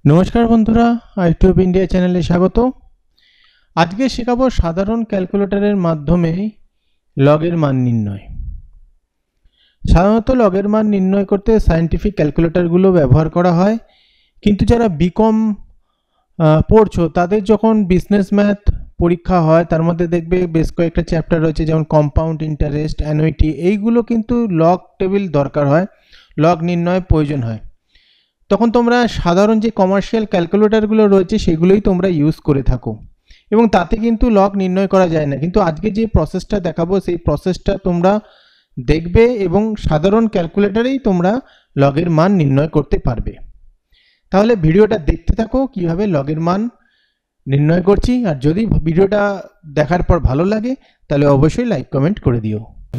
নমস্কার বন্ধুরা, আইটিউব ইন্ডিয়া চ্যানেলে স্বাগত। আজকে শেখাবো সাধারণ ক্যালকুলেটরের মাধ্যমে লগের মান নির্ণয়। সাধারণত লগের মান নির্ণয় করতে সায়েন্টিফিক ক্যালকুলেটরগুলো ব্যবহার করা হয়, কিন্তু যারা বিকম পড়ছো তাদের যখন বিজনেস ম্যাথ পরীক্ষা হয় তার মধ্যে দেখবে বেশ কয়েকটা চ্যাপ্টার রয়েছে, যেমন কম্পাউন্ড ইন্টারেস্ট, অ্যানুইটি, এইগুলো কিন্তু লগ টেবিল দরকার হয়, লগ নির্ণয় প্রয়োজন হয়। তখন তোমরা সাধারণ যে কমার্শিয়াল ক্যালকুলেটরগুলো রয়েছে সেগুলোই তোমরা ইউজ করে থাকো এবং তাতে কিন্তু লগ নির্ণয় করা যায় না। কিন্তু আজকে যে প্রসেসটা দেখাবো সেই প্রসেসটা তোমরা দেখবে এবং সাধারণ ক্যালকুলেটরেই তোমরা লগের মান নির্ণয় করতে পারবে। তাহলে ভিডিওটা দেখতে থাকো কিভাবে লগের মান নির্ণয় করছি, আর যদি ভিডিওটা দেখার পর ভালো লাগে তাহলে অবশ্যই লাইক কমেন্ট করে দিও।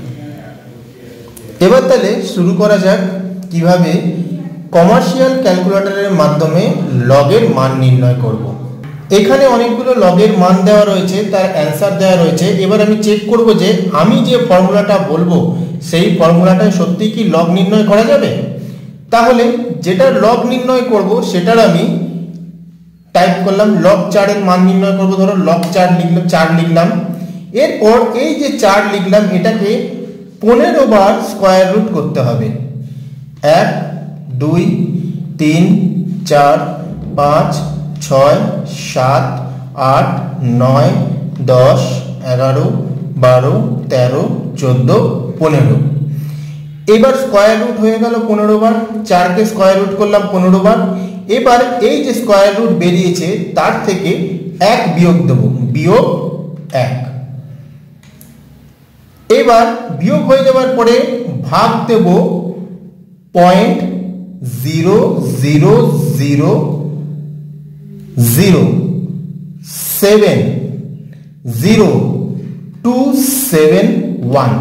এবার তাহলে শুরু করা যাক কিভাবে কমার্শিয়াল ক্যালকুলেটরের মাধ্যমে লগের মান নির্ণয় করব। এখানে অনেকগুলো লগের মান দেওয়া রয়েছে, তার অ্যান্সার দেওয়া রয়েছে। এবার আমি চেক করব যে আমি যে ফর্মুলাটা বলবো সেই ফর্মুলাটায় সত্যি কি লগ নির্ণয় করা যাবে। তাহলে যেটা লগ নির্ণয় করব সেটার আমি টাইপ করলাম, লগ 4 এর মান নির্ণয় করব। ধরো লগ 4 লিখলাম। এরপর এই যে 4 লিখলাম এটাকে 15 বার স্কয়ার রুট করতে হবে। 1 2 3 4 5 6 7 8 9 10 11 12 13 14 15। এবার স্কয়ার রুট হয়ে গেল 15 বার। 4 কে স্কয়ার রুট করলাম 15 বার। এবার এই যে স্কয়ার রুট বেরিয়েছে তার থেকে 1 বিয়োগ দেব, বিয়োগ 1। এবার বিয়োগ হয়ে যাওয়ার পরে ভাগ দেব 0.0007027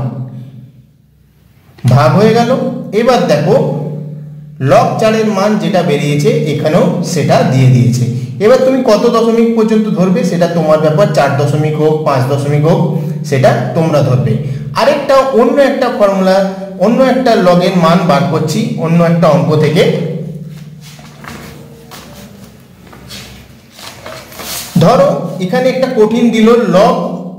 ভাগ হয়ে গেল। এবার দেখো লগ 4 এর মান যেটা বেরিয়েছে এখানেও সেটা দিয়ে দিয়েছে। এবার তুমি কত দশমিক পর্যন্ত ধরবে সেটা তোমার ব্যাপার, 4 দশমিক হোক 5 দশমিক হোক সেটা তোমরা ধরবে। আরেকটা অন্য একটা ফর্মুলা, অন্য একটা লগের মান বার করছি অন্য একটা অঙ্ক থেকে। ধরো এখানে একটা কঠিন দিল লগ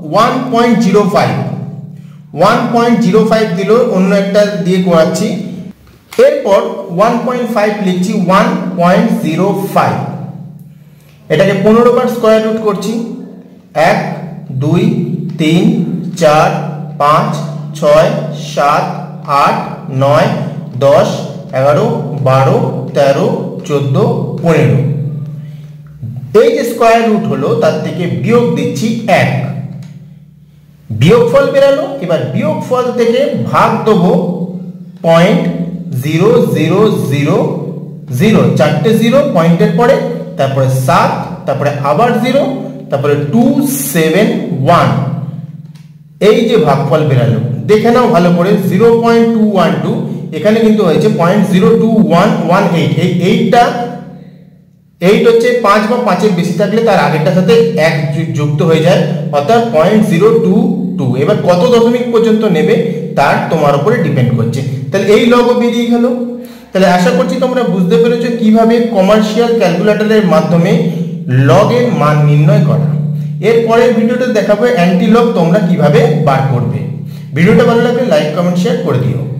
1.05 দিল, অন্য একটা দিয়ে করাচ্ছি। এরপর 1.5 লিখছি, 1.05। এটাকে 15 বার স্কয়ার রুট করছি। 1 2 3 4 5 6 7 8 9 10 11 12 13 14 15। এই যে স্কয়ার রুট হলো তার থেকে বিয়োগ দিচ্ছি 1, বিয়োগফল বেরালো। এবার বিয়োগফল থেকে ভাগ দেবো 0.0000, 4টে 0 পয়েন্টের পরে, তারপরে 7, তারপরে আবার 0, তারপরে 271। এই যে ভাগফল বেরালো দেখে নাও ভালো করে, 0.212 এখানে কিন্তু হয়েছে 0.02118। এই 8 হচ্ছে 5 বা 5 এর বেশি থাকলে তার আগেরটার সাথে 1 যুক্ত হয়ে যায়, অর্থাৎ 0.022। এবার কত দশমিক পর্যন্ত নেবে তার তোমার উপরে ডিপেন্ড করছে। তাহলে এই লগও বেরিয়ে গেল। তাহলে আশা করছি তোমরা বুঝতে পেরেছো কিভাবে কমার্শিয়াল ক্যালকুলেটরের মাধ্যমে লগের মান নির্ণয় করা। এর পরের ভিডিওতে দেখাবো অ্যান্টি লগ তোমরা কিভাবে বার করবে। ভিডিওটা ভালো লাগলে লাইক কমেন্ট শেয়ার করে দিও।